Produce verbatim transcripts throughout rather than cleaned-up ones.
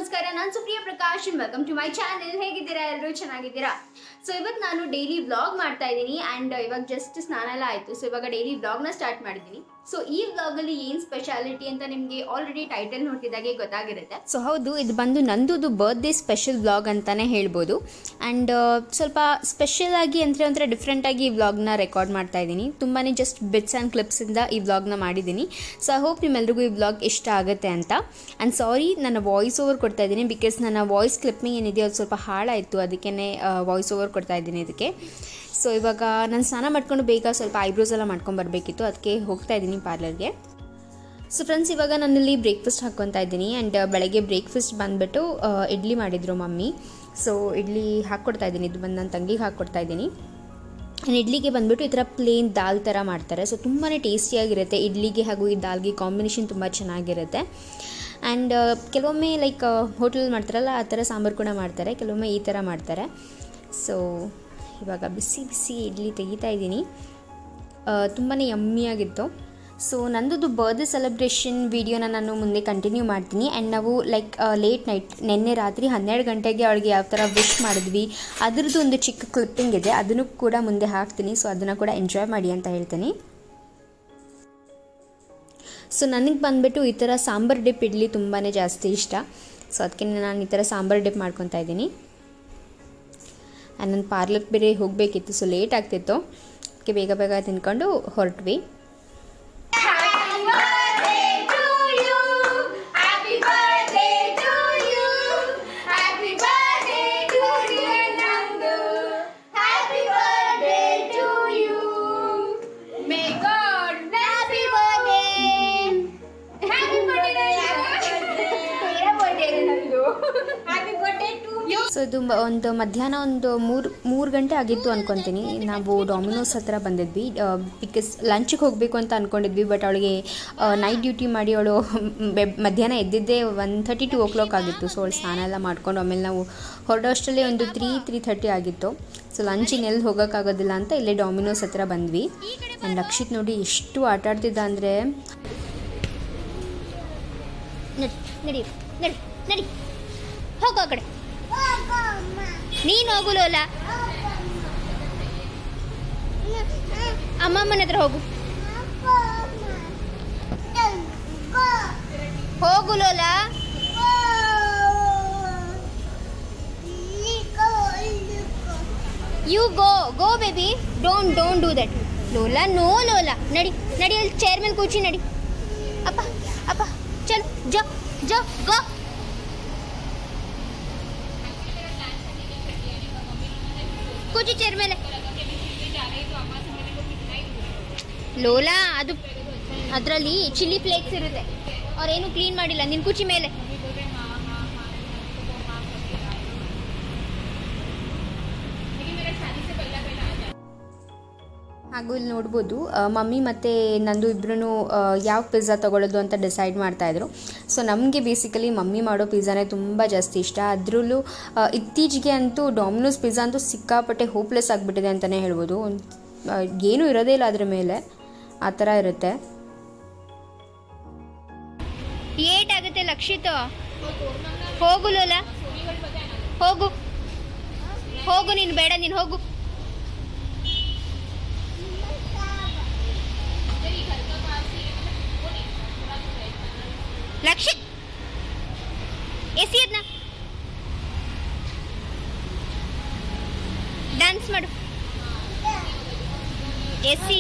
ನಮಸ್ಕಾರ, ನಾನು Supriya Prakash. Welcome to my channel. ಹೇಗಿದ್ದೀರಾ? ಎಲ್ಲರೂ ಚೆನ್ನಾಗಿದ್ದೀರಾ? ಸೊ ಇವತ್ತು ನಾನು ಡೈಲಿ ವ್ಲಾಗ್ ಮಾಡ್ತಾ ಇದ್ದೀನಿ ಆ್ಯಂಡ್ ಇವಾಗ ಜಸ್ಟ್ ಸ್ನಾನ ಎಲ್ಲ ಆಯಿತು. ಸೊ ಇವಾಗ ಡೈಲಿ ವ್ಲಾಗ್ನ ಸ್ಟಾರ್ಟ್ ಮಾಡಿದ್ದೀನಿ. ಸೊ ಈ ವ್ಲಾಗಲ್ಲಿ ಏನು ಸ್ಪೆಷಾಲಿಟಿ ಅಂತ ನಿಮಗೆ ಆಲ್ರೆಡಿ ಟೈಟಲ್ ನೋಡ್ತಿದ್ದಾಗೆ ಗೊತ್ತಾಗಿರುತ್ತೆ. ಸೊ ಹೌದು, ಇದು ಬಂದು ನಂದು ಬರ್ತ್ಡೇ ಸ್ಪೆಷಲ್ ವ್ಲಾಗ್ ಅಂತಲೇ ಹೇಳ್ಬೋದು. ಆ್ಯಂಡ್ ಸ್ವಲ್ಪ ಸ್ಪೆಷಲ್ ಆಗಿ ಅಂದರೆ ಒಂಥರ ಡಿಫ್ರೆಂಟಾಗಿ ಈ ವ್ಲಾಗ್ನ ರೆಕಾರ್ಡ್ ಮಾಡ್ತಾ ಇದ್ದೀನಿ. ತುಂಬಾ ಜಸ್ಟ್ ಬಿಟ್ಸ್ ಆ್ಯಂಡ್ ಕ್ಲಿಪ್ಸಿಂದ ಈ ವ್ಲಾಗ್ನ ಮಾಡಿದ್ದೀನಿ. ಸೊ ಐ ಹೋಪ್ ನಿಮ್ಮೆಲ್ರಿಗೂ ಈ ವ್ಲಾಗ್ ಇಷ್ಟ ಆಗುತ್ತೆ ಅಂತ. ಆ್ಯಂಡ್ ಸಾರಿ, ನನ್ನ ವಾಯ್ಸ್ ಓವರ್ ಕೊಡ್ತಾ ಇದ್ದೀನಿ ಬಿಕಾಸ್ ನನ್ನ ವಾಯ್ಸ್ ಕ್ಲಿಪ್ಪಿಂಗ್ ಏನಿದೆಯೋ ಅದು ಸ್ವಲ್ಪ ಹಾಳಾಯಿತು, ಅದಕ್ಕೇ ವಾಯ್ಸ್ ಓವರ್ ಕೊಡ್ತಾ ಇದ್ದೀನಿ ಇದಕ್ಕೆ. ಸೊ ಇವಾಗ ನಾನು ಸ್ನಾನ ಮಾಡ್ಕೊಂಡು ಬೇಗ ಸ್ವಲ್ಪ ಐಬ್ರೋಸ್ ಎಲ್ಲ ಮಾಡ್ಕೊಂಡು ಬರಬೇಕಿತ್ತು, ಅದಕ್ಕೆ ಹೋಗ್ತಾ ಇದ್ದೀನಿ ಪಾರ್ಲರ್ಗೆ. ಸೊ ಫ್ರೆಂಡ್ಸ್, ಇವಾಗ ನಾನಿಲ್ಲಿ ಬ್ರೇಕ್ಫಾಸ್ಟ್ ಹಾಕ್ಕೊತಾ ಇದ್ದೀನಿ. ಆ್ಯಂಡ್ ಬೆಳಗ್ಗೆ ಬ್ರೇಕ್ಫಾಸ್ಟ್ ಬಂದುಬಿಟ್ಟು ಇಡ್ಲಿ ಮಾಡಿದರು ಮಮ್ಮಿ. ಸೊ ಇಡ್ಲಿ ಹಾಕ್ಕೊಡ್ತಾ ಇದ್ದೀನಿ, ಇದು ಬಂದು ನನ್ನ ತಂಗಿಗೆ ಹಾಕ್ಕೊಡ್ತಾ ಇದ್ದೀನಿ. ಆ್ಯಂಡ್ ಇಡ್ಲಿಗೆ ಬಂದುಬಿಟ್ಟು ಈ ಥರ ಪ್ಲೇನ್ ದಾಲ್ ಥರ ಮಾಡ್ತಾರೆ. ಸೊ ತುಂಬಾ ಟೇಸ್ಟಿಯಾಗಿರುತ್ತೆ. ಇಡ್ಲಿಗೆ ಹಾಗೂ ಈ ದಾಲ್ಗೆ ಕಾಂಬಿನೇಷನ್ ತುಂಬ ಚೆನ್ನಾಗಿರುತ್ತೆ. ಆ್ಯಂಡ್ ಕೆಲವೊಮ್ಮೆ ಲೈಕ್ ಹೋಟೆಲ್ ಮಾಡ್ತಾರಲ್ಲ ಆ ಥರ ಸಾಂಬಾರು ಕೂಡ ಮಾಡ್ತಾರೆ, ಕೆಲವೊಮ್ಮೆ ಈ ಥರ ಮಾಡ್ತಾರೆ. ಸೊ ಇವಾಗ ಬಿಸಿ ಬಿಸಿ ಇಡ್ಲಿ ತೆಗಿತಾ ಇದ್ದೀನಿ. ತುಂಬಾ ಯಮ್ಮಿಯಾಗಿತ್ತು. ಸೊ ನಂದು ಬರ್ತ್ಡೇ ಸೆಲೆಬ್ರೇಷನ್ ವೀಡಿಯೋನ ನಾನು ಮುಂದೆ ಕಂಟಿನ್ಯೂ ಮಾಡ್ತೀನಿ. ಆ್ಯಂಡ್ ನಾವು ಲೈಕ್ ಲೇಟ್ ನೈಟ್ ನಿನ್ನೆ ರಾತ್ರಿ ಹನ್ನೆರಡು ಗಂಟೆಗೆ ಅವಳಿಗೆ ಯಾವ ಥರ ವಿಶ್ ಮಾಡಿದ್ವಿ ಅದರದ್ದು ಒಂದು ಚಿಕ್ಕ ಕ್ಲಿಪ್ಪಿಂಗ್ ಇದೆ, ಅದನ್ನು ಕೂಡ ಮುಂದೆ ಹಾಕ್ತೀನಿ. ಸೊ ಅದನ್ನು ಕೂಡ ಎಂಜಾಯ್ ಮಾಡಿ ಅಂತ ಹೇಳ್ತೀನಿ. ಸೊ ನನಗೆ ಬಂದುಬಿಟ್ಟು ಈ ಥರ ಸಾಂಬಾರು ಡಿಪ್ ಇಡ್ಲಿ ತುಂಬಾ ಜಾಸ್ತಿ ಇಷ್ಟ. ಸೊ ಅದಕ್ಕೆ ನಾನು ಈ ಥರ ಸಾಂಬಾರು ಡಿಪ್ ಮಾಡ್ಕೊತಾ ಇದ್ದೀನಿ. ಆ್ಯಂಡ್ ನನ್ನ ಪಾರ್ಲರ್ಗೆ ಬೇರೆ ಹೋಗಬೇಕಿತ್ತು, ಸೊ ಲೇಟ್ ಆಗ್ತಿತ್ತು, ಅದಕ್ಕೆ ಬೇಗ ಬೇಗ ತಿನ್ಕೊಂಡು ಹೊರಟ್ವಿ. ಸೊ ಇದು ಒಂದು ಮಧ್ಯಾಹ್ನ ಒಂದು ಮೂರು ಮೂರು ಗಂಟೆ ಆಗಿತ್ತು ಅಂದ್ಕೊತೀನಿ. ನಾವು ಡಾಮಿನೋಸ್ ಹತ್ರ ಬಂದಿದ್ವಿ ಬಿಕಾಸ್ ಲಂಚಿಗೆ ಹೋಗಬೇಕು ಅಂತ ಅಂದ್ಕೊಂಡಿದ್ವಿ. ಬಟ್ ಅವಳಿಗೆ ನೈಟ್ ಡ್ಯೂಟಿ ಮಾಡಿ ಅವಳು ಮಧ್ಯಾಹ್ನ ಎದ್ದಿದ್ದೇ one thirty two o'clock ಆಗಿತ್ತು. ಸೊ ಅವಳು ಸ್ನಾನ ಎಲ್ಲ ಮಾಡ್ಕೊಂಡು ಆಮೇಲೆ ನಾವು ಹೊರಡೋಷ್ಟರಲ್ಲಿ ಒಂದು ತ್ರೀ ತ್ರೀ ಥರ್ಟಿ ಆಗಿತ್ತು. ಸೊ ಲಂಚಿನ ಎಲ್ಲಿ ಹೋಗೋಕ್ಕಾಗೋದಿಲ್ಲ ಅಂತ ಇಲ್ಲೇ ಡಾಮಿನೋಸ್ ಹತ್ರ ಬಂದ್ವಿ. ಆ್ಯಂಡ್ ರಕ್ಷಿತ್ ನೋಡಿ ಎಷ್ಟು ಆಟ ಆಡ್ತಿದ್ದ ಅಂದರೆ, ನಡಿ ನಡಿ ನಡಿ ನಡಿ ಹೋಗೋ ಆ ಕಡೆ, ನೀನು ಹೋಗು ಲೋಲಾ, ಅಮ್ಮಮ್ಮನ ಹತ್ರ ಹೋಗು, ಹೋಗು Lola. You go go baby, don't don't do that Lola. No Lola, ನಡಿ ನಡಿ, ಅಲ್ಲಿ ಚೇರ್ ಮೇಲೆ ಕೂಚಿ ನಡಿ. ಅಪ್ಪ ಅಪ್ಪ ಚಲ್ ಜೋ ಜೋ ಗೋ. ಕೂಚಿ ಚೇರ್ ಮೇಲೆ. ಲೋಲಾ, ಅದು ಅದರಲ್ಲಿ ಚಿಲ್ಲಿ ಫ್ಲೇಕ್ಸ್ ಇರುತ್ತೆ, ಅವ್ರೇನು ಕ್ಲೀನ್ ಮಾಡಿಲ್ಲ. ನಿನ್ನ ಕೂಚಿ ಮೇಲೆ. ಹಾಗೂ ಇಲ್ಲಿ ನೋಡ್ಬೋದು ಮಮ್ಮಿ ಮತ್ತು ನಂದು ಇಬ್ಬರೂ ಯಾವ ಪಿಜ್ಜಾ ತೊಗೊಳ್ಳೋದು ಅಂತ ಡಿಸೈಡ್ ಮಾಡ್ತಾಯಿದ್ರು. ಸೊ ನಮಗೆ ಬೇಸಿಕಲಿ ಮಮ್ಮಿ ಮಾಡೋ ಪಿಜ್ಜಾನೇ ತುಂಬ ಜಾಸ್ತಿ ಇಷ್ಟ. ಅದರಲ್ಲೂ ಇತ್ತೀಚೆಗೆ ಅಂತೂ ಡಾಮಿನೋಸ್ ಪಿಜ್ಜಾ ಅಂತೂ ಸಿಕ್ಕಾಪಟ್ಟೆ ಹೋಪ್ಲೆಸ್ ಆಗಿಬಿಟ್ಟಿದೆ ಅಂತಲೇ ಹೇಳ್ಬೋದು. ಏನೂ ಇರೋದೇ ಇಲ್ಲ ಅದ್ರ ಮೇಲೆ, ಆ ಥರ ಇರುತ್ತೆ. ಏಟಾಗುತ್ತೆ ಲಕ್ಷಿತ್, ಹೋಗು ಲೋಲಾ, ಹೋಗು ಹೋಗು, ನೀನು ಬೇಡ, ನೀನು ಹೋಗು. ಲಕ್ಷಿತ್ ಎಸಿ ಅದನ್ನ, ಡ್ಯಾನ್ಸ್ ಮಾಡು, ಎಸಿ.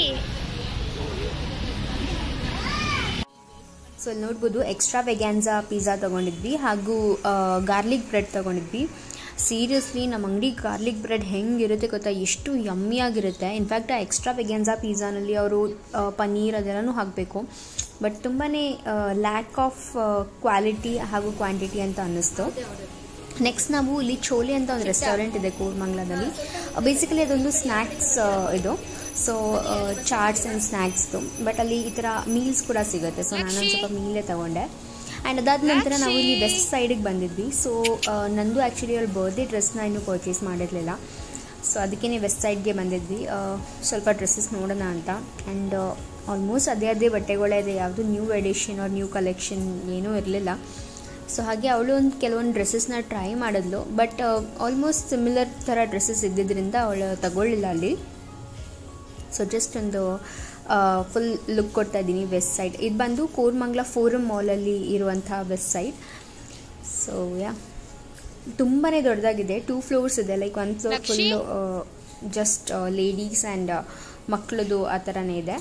ಸೊ ಇಲ್ಲಿ ನೋಡ್ಬೋದು ಎಕ್ಸ್ಟ್ರಾ ವೆಗ್ಯಾನ್ಸಾ ಪಿಜ್ಜಾ ತೊಗೊಂಡಿದ್ವಿ ಹಾಗೂ ಗಾರ್ಲಿಕ್ ಬ್ರೆಡ್ ತೊಗೊಂಡಿದ್ವಿ. ಸೀರಿಯಸ್ಲಿ ನಮ್ಮ ಅಂಗಡಿ ಗಾರ್ಲಿಕ್ ಬ್ರೆಡ್ ಹೆಂಗಿರುತ್ತೆ ಗೊತ್ತಾ, ಎಷ್ಟು ಯಮ್ಮಿಯಾಗಿರುತ್ತೆ. ಇನ್ಫ್ಯಾಕ್ಟ್ ಆ ಎಕ್ಸ್ಟ್ರಾ ವೆಗ್ಯಾನ್ಸಾ ಪಿಜ್ಜಾನಲ್ಲಿ ಅವರು ಪನ್ನೀರ್ ಅದೆಲ್ಲನೂ ಹಾಕಬೇಕು, ಬಟ್ ತುಂಬಾ ಲ್ಯಾಕ್ ಆಫ್ ಕ್ವಾಲಿಟಿ ಹಾಗೂ ಕ್ವಾಂಟಿಟಿ ಅಂತ ಅನ್ನಿಸ್ತು. ನೆಕ್ಸ್ಟ್ ನಾವು ಇಲ್ಲಿ ಚೋಲೆ ಅಂತ ಒಂದು ರೆಸ್ಟೋರೆಂಟ್ ಇದೆ ಕೋರಮಂಗಲದಲ್ಲಿ. ಬೇಸಿಕಲಿ ಅದೊಂದು ಸ್ನ್ಯಾಕ್ಸ್ ಇದು, ಸೊ ಚಾಟ್ಸ್ ಆ್ಯಂಡ್ ಸ್ನ್ಯಾಕ್ಸ್ದು, ಬಟ್ ಅಲ್ಲಿ ಈ ಥರ ಮೀಲ್ಸ್ ಕೂಡ ಸಿಗುತ್ತೆ. ಸೊ ನಾನೊಂದು ಸ್ವಲ್ಪ ಮೀಲೇ ತೊಗೊಂಡೆ. ಆ್ಯಂಡ್ ಅದಾದ ನಂತರ ನಾವು ಇಲ್ಲಿ ವೆಸ್ಟ್ ಸೈಡಿಗೆ ಬಂದಿದ್ವಿ. ಸೊ ನಂದು ಆ್ಯಕ್ಚುಲಿ ಅವ್ರ ಬರ್ಡೇ ಡ್ರೆಸ್ನ ಇನ್ನೂ ಪರ್ಚೇಸ್ ಮಾಡಿರಲಿಲ್ಲ, ಸೊ ಅದಕ್ಕೇ ವೆಸ್ಟ್ ಸೈಡ್ಗೆ ಬಂದಿದ್ವಿ ಸ್ವಲ್ಪ ಡ್ರೆಸ್ಸಸ್ ನೋಡೋಣ ಅಂತ. ಆ್ಯಂಡ್ ಆಲ್ಮೋಸ್ಟ್ ಅದೇ ಅದೇ ಬಟ್ಟೆಗಳೇ ಇದೆ, ಯಾವುದು new edition or new collection ಏನೂ ಇರಲಿಲ್ಲ. ಸೊ ಹಾಗೆ ಅವಳು ಒಂದು ಕೆಲವೊಂದು ಡ್ರೆಸ್ಸಸ್ನ ಟ್ರೈ ಮಾಡಿದ್ಲು, ಬಟ್ ಆಲ್ಮೋಸ್ಟ್ ಸಿಮಿಲರ್ ಥರ ಡ್ರೆಸ್ಸಸ್ ಇದ್ದಿದ್ದರಿಂದ ಅವಳು ತಗೊಳ್ಳಿಲ್ಲ ಅಲ್ಲಿ. ಸೊ ಜಸ್ಟ್ ಒಂದು ಫುಲ್ ಲುಕ್ ಕೊಡ್ತಾ ಇದ್ದೀನಿ ವೆಸ್ಟ್ ಸೈಡ್. ಇದು ಬಂದು ಕೋರಮಂಗಲ ಫೋರಮ್ ಮಾಲಲ್ಲಿ ಇರುವಂಥ ವೆಸ್ಟ್ ಸೈಡ್. ಸೊ ಯಾ ತುಂಬಾ ದೊಡ್ಡದಾಗಿದೆ, ಟೂ ಫ್ಲೋರ್ಸ್ ಇದೆ. ಲೈಕ್ ಒಂದು floor full just ladies and ಮಕ್ಕಳದು ಆ ಥರನೇ ಇದೆ.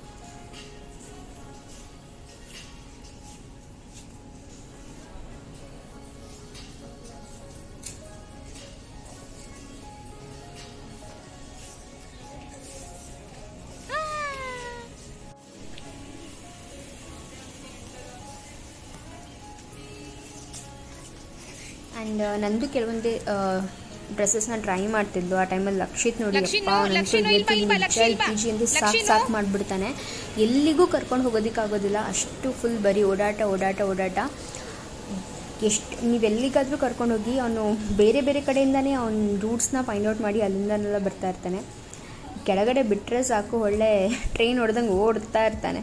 ಆ್ಯಂಡ್ ನಂದು ಕೆಲವೊಂದು ಡ್ರೆಸ್ಸಸ್ನ ಟ್ರೈ ಮಾಡ್ತಿದ್ಲು. ಆ ಟೈಮಲ್ಲಿ ಲಕ್ಷಿತ್ ನೋಡಿ ಅಪ್ಪ ಪಿ ಜಿ ಎಂದು ಸಾಕು ಸಾಕು ಮಾಡಿಬಿಡ್ತಾನೆ. ಎಲ್ಲಿಗೂ ಕರ್ಕೊಂಡು ಹೋಗೋದಕ್ಕಾಗೋದಿಲ್ಲ, ಅಷ್ಟು ಫುಲ್ ಬರೀ ಓಡಾಟ ಓಡಾಟ ಓಡಾಟ. ಎಷ್ಟು ನೀವೆಲ್ಲಿಗಾದರೂ ಕರ್ಕೊಂಡೋಗಿ ಅವನು ಬೇರೆ ಬೇರೆ ಕಡೆಯಿಂದನೇ ಅವ್ನ ರೂಟ್ಸ್ನ ಫೈಂಡ್ ಔಟ್ ಮಾಡಿ ಅಲ್ಲಿಂದನೆಲ್ಲ ಬರ್ತಾ ಇರ್ತಾನೆ. ಕೆಳಗಡೆ ಬಿಟ್ಟರೆ ಸಾಕು ಒಳ್ಳೆ ಟ್ರೈನ್ ಹೊಡೆದಂಗೆ ಓಡ್ತಾ ಇರ್ತಾನೆ.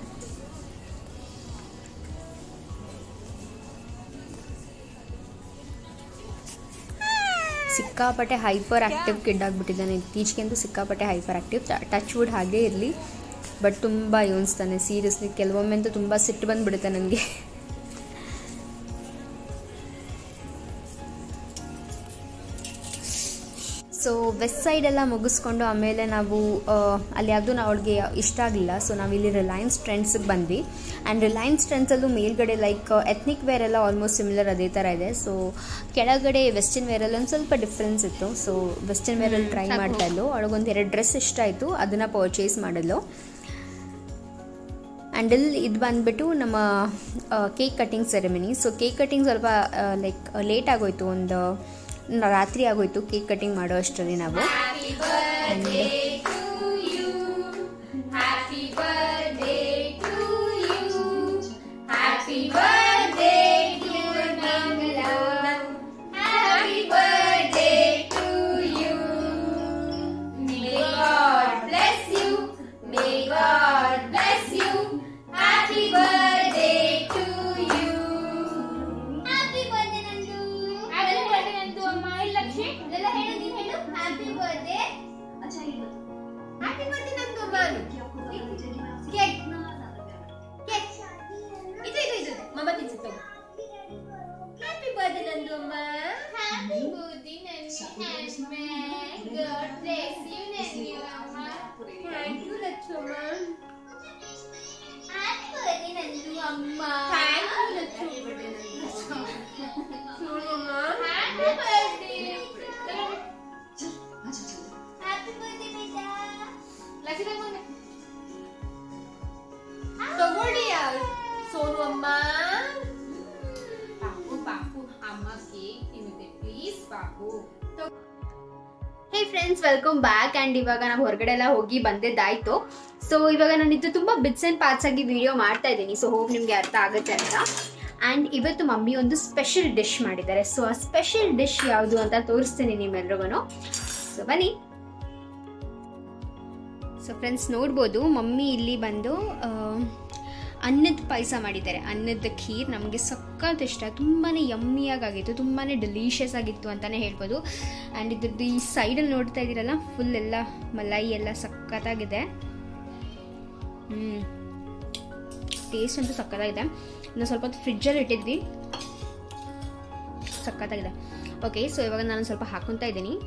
ಸಿಕ್ಕಾಪಟ್ಟೆ ಹೈಪರ್ ಆ್ಯಕ್ಟಿವ್ ಕಿಡ್ ಆಗಿಬಿಟ್ಟಿದ್ದಾನೆ ಇತ್ತೀಚೆಗೆ ಅಂತೂ. ಸಿಕ್ಕಾಪಟ್ಟೆ ಹೈಪರ್ ಆ್ಯಕ್ಟಿವ್. ಟಚ್ ವುಡ್ ಹಾಗೇ ಇರಲಿ, ಬಟ್ ತುಂಬ ಯೋನಿಸ್ತಾನೆ ಸೀರಿಯಸ್ಲಿ. ಕೆಲವೊಮ್ಮೆ ಅಂತೂ ತುಂಬ ಸಿಟ್ಟು ಬಂದುಬಿಡುತ್ತೆ ನನಗೆ. ಸೊ ವೆಸ್ಟ್ ಸೈಡೆಲ್ಲ ಮುಗಿಸ್ಕೊಂಡು ಆಮೇಲೆ ನಾವು ಅಲ್ಲಿ ಯಾವುದೂ ನಾವು ಅವ್ಳಿಗೆ ಇಷ್ಟ ಆಗಲಿಲ್ಲ. ಸೊ ನಾವಿಲ್ಲಿ ರಿಲಯನ್ಸ್ ಟ್ರೆಂಡ್ಸಿಗೆ ಬಂದ್ವಿ. ಆ್ಯಂಡ್ ರಿಲಯನ್ಸ್ ಟ್ರೆಂಡ್ಸಲ್ಲೂ ಮೇಲ್ಗಡೆ ಲೈಕ್ ಎತ್ನಿಕ್ ವೇರ್ ಎಲ್ಲ ಆಲ್ಮೋಸ್ಟ್ ಸಿಮಿಲರ್ ಅದೇ ಥರ ಇದೆ. ಸೊ ಕೆಳಗಡೆ ವೆಸ್ಟರ್ನ್ ವೇರಲ್ಲಿ ಒಂದು ಸ್ವಲ್ಪ ಡಿಫ್ರೆನ್ಸ್ ಇತ್ತು. ಸೊ ವೆಸ್ಟರ್ನ್ ವೇರಲ್ಲಿ ಟ್ರೈ ಮಾಡ್ತಾ ಇದ್ಲು. ಅವಳಿಗೊಂದು ಎರಡು ಡ್ರೆಸ್ ಇಷ್ಟ ಆಯಿತು, ಅದನ್ನು ಪರ್ಚೇಸ್ ಮಾಡಿದ್ಲು. ಆ್ಯಂಡ್ ಇಲ್ಲಿ ಇದು ಬಂದುಬಿಟ್ಟು ನಮ್ಮ cake cutting ceremony. So cake cutting ಸ್ವಲ್ಪ ಲೈಕ್ ಲೇಟ್ ಆಗೋಯ್ತು, ಒಂದು ರಾತ್ರಿ ಆಗೋಯ್ತು ಕೇಕ್ ಕಟ್ಟಿಂಗ್ ಮಾಡೋ ಅಷ್ಟರಲ್ಲಿ ನಾವು. Hey friends, welcome back. And ಇವಾಗ ನಾವು ಹೊರಗಡೆ ಎಲ್ಲ ಹೋಗಿ ಬಂದಿದ್ದಾಯ್ತು. ಸೊ ಇವಾಗ ನಾನಿದ್ದು ತುಂಬ ಬಿಟ್ಸ್ ಆ್ಯಂಡ್ ಪಾರ್ಟ್ಸ್ ಆಗಿ ವಿಡಿಯೋ ಮಾಡ್ತಾ ಇದ್ದೀನಿ. ಸೊ ಹೋಗಿ ನಿಮಗೆ ಅರ್ಥ ಆಗುತ್ತೆ ಅಂತ. ಆ್ಯಂಡ್ ಇವತ್ತು ಮಮ್ಮಿ ಒಂದು ಸ್ಪೆಷಲ್ ಡಿಶ್ ಮಾಡಿದ್ದಾರೆ. ಸೊ ಆ ಸ್ಪೆಷಲ್ ಡಿಶ್ ಯಾವುದು ಅಂತ ತೋರಿಸ್ತೀನಿ ನಿಮ್ಮೆಲ್ರಿಗೂ. ಸೊ ಬನ್ನಿ. ಸೊ ಫ್ರೆಂಡ್ಸ್ ನೋಡ್ಬೋದು, ಮಮ್ಮಿ ಇಲ್ಲಿ ಬಂದು ಅನ್ನದ ಪಾಯಸ ಮಾಡಿದ್ದಾರೆ. ಅನ್ನದ ಖೀರ್ ನಮಗೆ ಸಖತ್ ಇಷ್ಟ, ತುಂಬಾ ಯಮ್ಮಿಯಾಗಿತ್ತು, ತುಂಬಾ ಡೆಲಿಷಿಯಸ್ ಆಗಿತ್ತು ಅಂತಲೇ ಹೇಳ್ಬೋದು. ಆ್ಯಂಡ್ ಇದ್ರದ್ದು ಈ ಸೈಡಲ್ಲಿ ನೋಡ್ತಾ ಇದ್ದೀರಲ್ಲ, ಫುಲ್ ಎಲ್ಲ ಮಲೈ ಎಲ್ಲ ಸಖತ್ತಾಗಿದೆ. ಹ್ಞೂ ಟೇಸ್ಟ್ ಅಂತೂ ಸಖತ್ತಾಗಿದೆ. ಇನ್ನು ಸ್ವಲ್ಪ ಹೊತ್ತು ಫ್ರಿಜ್ಜಲ್ಲಿ ಇಟ್ಟಿದ್ವಿ, ಸಖತ್ತಾಗಿದೆ. ಓಕೆ, ಸೊ ಇವಾಗ ನಾನು ಸ್ವಲ್ಪ ಹಾಕೊತಾ ಇದ್ದೀನಿ.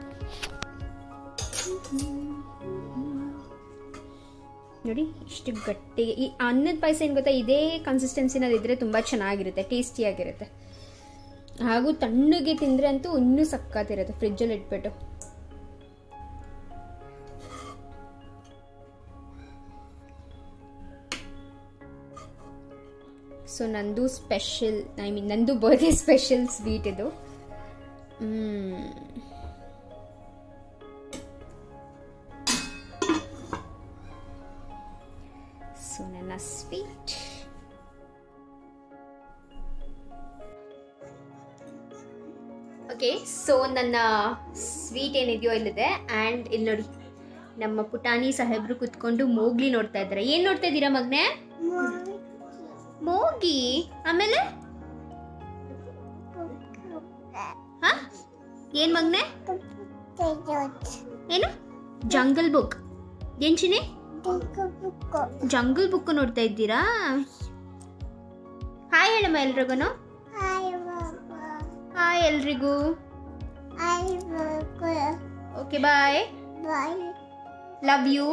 ನೋಡಿ ಇಷ್ಟು ಗಟ್ಟಿ. ಈ ಅನ್ನದ ಪಾಯಸ ಏನು ಗೊತ್ತಾ, ಇದೇ ಕನ್ಸಿಸ್ಟೆನ್ಸಿನಲ್ಲಿ ಇದ್ದರೆ ತುಂಬ ಚೆನ್ನಾಗಿರುತ್ತೆ, ಟೇಸ್ಟಿಯಾಗಿರುತ್ತೆ. ಹಾಗೂ ತಣ್ಣಗೆ ತಿಂದರೆ ಅಂತೂ ಇನ್ನೂ ಸಖತ್ತಿರುತ್ತೆ ಫ್ರಿಜ್ಜಲ್ಲಿ ಇಟ್ಬಿಟ್ಟು. ಸೊ ನಂದು ಸ್ಪೆಷಲ್, ಐ ಮೀನ್ ನಂದು ಬರ್ತ್ಡೇ ಸ್ಪೆಷಲ್ ಸ್ವೀಟ್ ಇದು. ಸೊ ನನ್ನ ಸ್ವೀಟ್ ಓಕೆ. ಸೊ ನನ್ನ ಸ್ವೀಟ್ ಏನಿದೆಯೋ ಇಲ್ಲಿದೆ. ಆ್ಯಂಡ್ ಇಲ್ಲಿ ನೋಡಿ, ನಮ್ಮ ಪುಟಾಣಿ ಸಾಹೇಬ್ರು ಕುತ್ಕೊಂಡು ಮೋಗ್ಲಿ ನೋಡ್ತಾ ಇದ್ದಾರೆ. ಏನು ನೋಡ್ತಾ ಇದ್ದೀರಾ ಮಗನೇ? ಮೋಗಿ. ಆಮೇಲೆ ಏನು ಮಗನೆ? ಏನು? Jungle book. ಏನು ಚಿನಿ? ಜಂಗಲ್ ಬುಕ್ ನೋಡ್ತಾ ಇದ್ದೀರಾ? ಹಾಯ್ ಹೇಳಮ್ಮ ಎಲ್ರಿಗೂ. ಹಾಯ್ ಎಲ್ರಿಗೂ. Okay bye. Love you.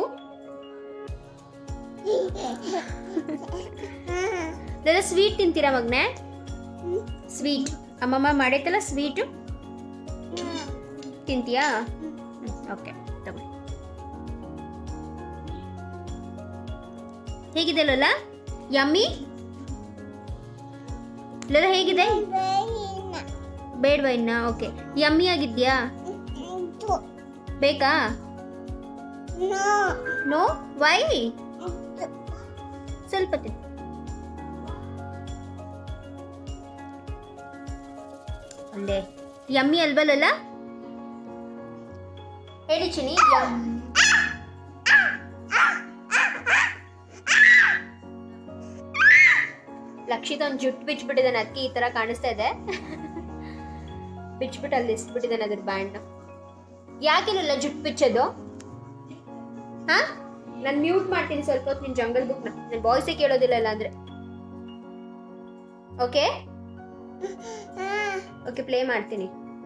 ನನ್ನ ಸ್ವೀಟ್ ತಿಂತೀರಾ ಮಗನೆ? ಸ್ವೀಟ್ ಅಮ್ಮಮ್ಮ ಮಾಡೈತಲ್ಲ ಸ್ವೀಟು ತಿಂತೀಯಾ? ಓಕೆ ತಗೋ. ಹೇಗಿದೆ ಲೋಲ? ಯಮ್ಮಿ ಲೋಲ ಹೇಗಿದೆ? ಬೇಡವಾ ಇನ್ನ? ಓಕೆ ಯಮ್ಮಿ ಆಗಿದ್ಯಾ? ಬೇಕಾ? No why? ಸ್ವಲ್ಪ ತಿನ್. ಒಳ್ಳೆ ಯಮ್ಮಿ ಅಲ್ವಲ್ಲ? ಹೇಳಿ ಚಿನಿ. ಲಕ್ಷಿತ ಒಂದು ಜುಟ್ಟು ಬಿಚ್ಬಿಟ್ಟಿದ್ದಾನೆ, ಅದಕ್ಕೆ ಈ ತರ ಕಾಣಿಸ್ತಾ ಇದೆ. ಬಿಚ್ಬಿಟ್ಟು ಅಲ್ಲಿ ಇಸ್ಬಿಟ್ಟಿದ್ದಾನೆ ಅದ್ರ ಬ್ಯಾಂಡ್. ಯಾಕಿಲ್ಲ ಜುಟ್ಟು ಬಿಚ್ಚೋದು? ಹಾ ನಾನು ಮ್ಯೂಟ್ ಮಾಡ್ತೀನಿ ಸ್ವಲ್ಪ ಹೊತ್ತು ನಿನ್ ಜಂಗಲ್ ಬುಕ್ ನ. ನನ್ನ ವಾಯ್ಸೇ ಕೇಳೋದಿಲ್ಲ ಇಲ್ಲ ಅಂದ್ರೆ. ಓಕೆ ಓಕೆ ಪ್ಲೇ ಮಾಡ್ತೀನಿ.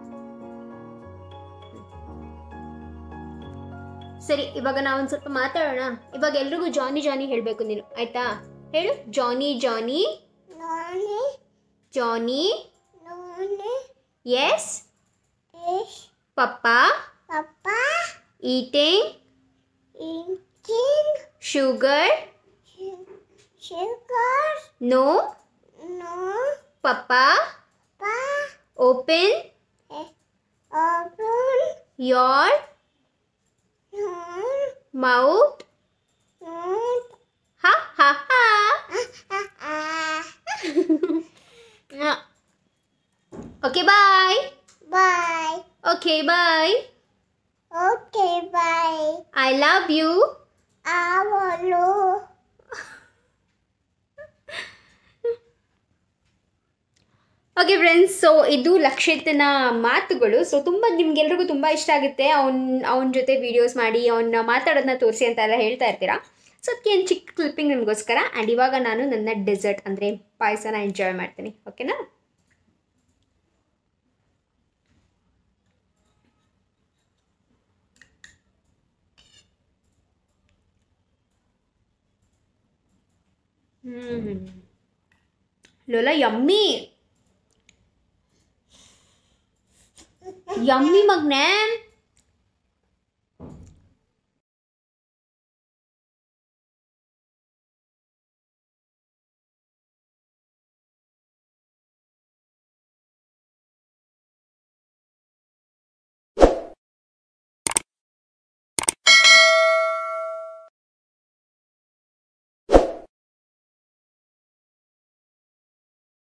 ಸರಿ, ಇವಾಗ ನಾವೊಂದು ಸ್ವಲ್ಪ ಮಾತಾಡೋಣ. ಇವಾಗ ಎಲ್ರಿಗೂ ಜಾನಿ ಜಾನಿ ಹೇಳ್ಬೇಕು ನೀನು, ಆಯ್ತಾ? ಹೇಳು Johnny Johnny Johnny. Yes papa eating sugar sugar no no papa pa open open your your mouth mouth ha ha ha okay bye bye okay bye okay bye I love you. Okay friends, so ಇದು ಲಕ್ಷಿತನ ಮಾತುಗಳು. So ತುಂಬ ನಿಮ್ಗೆಲ್ರಿಗೂ ತುಂಬ ಇಷ್ಟ ಆಗುತ್ತೆ ಅವ್ನ ಅವನ ಜೊತೆ ವೀಡಿಯೋಸ್ ಮಾಡಿ ಅವನ್ನ ಮಾತಾಡೋದನ್ನ ತೋರಿಸಿ ಅಂತ ಎಲ್ಲ ಹೇಳ್ತಾ ಇರ್ತೀರಾ. ಸೊ ಅದಕ್ಕೆ ಏನು ಚಿಕ್ಕ ಕ್ಲಿಪ್ಪಿಂಗ್ ನಿಮಗೋಸ್ಕರ. ಆ್ಯಂಡ್ ಇವಾಗ ನಾನು ನನ್ನ ಡೆಸರ್ಟ್ ಅಂದರೆ ಪಾಯಸನ ಎಂಜಾಯ್ ಮಾಡ್ತೀನಿ. ಓಕೆನಾ? Hmm Lola yummy yummy ಮಗ್ನೆ.